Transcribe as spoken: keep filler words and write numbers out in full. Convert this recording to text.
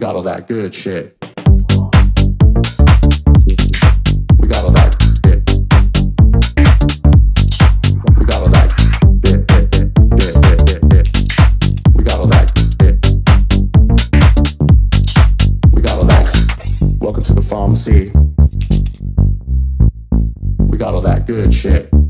got all that good shit. We got all that shit. We got all that shit. We got all that shit. We got all that. Welcome to the pharmacy. We got all that good shit.